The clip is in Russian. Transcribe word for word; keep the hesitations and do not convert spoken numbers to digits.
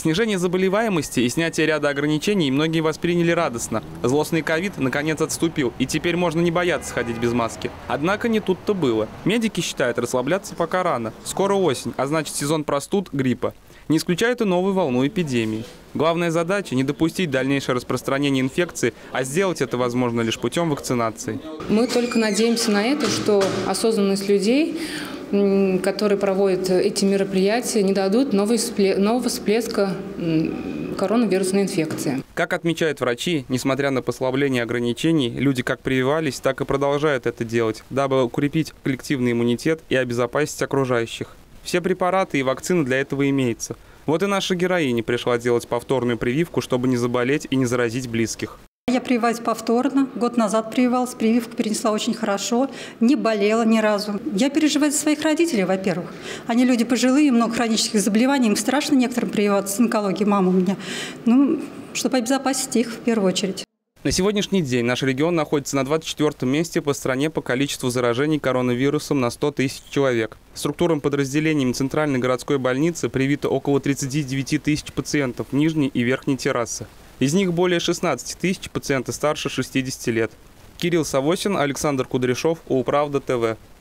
Снижение заболеваемости и снятие ряда ограничений многие восприняли радостно. Злостный ковид наконец отступил, и теперь можно не бояться ходить без маски. Однако не тут-то было. Медики считают, расслабляться пока рано. Скоро осень, а значит сезон простуд, гриппа. Не исключают и новую волну эпидемии. Главная задача – не допустить дальнейшее распространение инфекции, а сделать это возможно лишь путем вакцинации. Мы только надеемся на это, что осознанность людей, которые проводят эти мероприятия, не дадут нового всплеска коронавирусной инфекции. Как отмечают врачи, несмотря на послабление ограничений, люди как прививались, так и продолжают это делать, дабы укрепить коллективный иммунитет и обезопасить окружающих. Все препараты и вакцины для этого имеются. Вот и наша героиня пришла делать повторную прививку, чтобы не заболеть и не заразить близких. Я прививаюсь повторно. Год назад прививалась, прививку перенесла очень хорошо, не болела ни разу. Я переживаю за своих родителей, во-первых. Они люди пожилые, много хронических заболеваний, им страшно некоторым прививаться, с онкологией мама у меня. Ну, чтобы обезопасить их в первую очередь. На сегодняшний день наш регион находится на двадцать четвёртом месте по стране по количеству заражений коронавирусом на сто тысяч человек. Структурным подразделением Центральной городской больницы привито около тридцати девяти тысяч пациентов нижней и верхней террасы. Из них более шестнадцати тысяч пациенты старше шестидесяти лет. Кирилл Савосин, Александр Кудряшов, Управда ТВ.